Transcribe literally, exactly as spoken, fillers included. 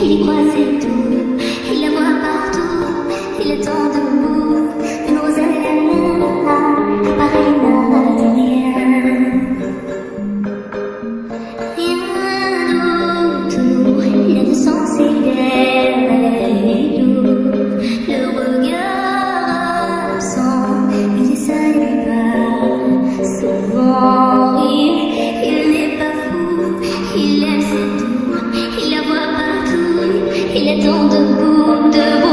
il y croit c'est tout, il la voit partout, il attend debout, une rose à la main, pareil n'a rien. Rien d'autre, l'innocence est belle, le regard absent, mais ça n'est pas souvent rire, il n'est pas fou, il aime c'est tout, il la voit partout, il attend debout, debout.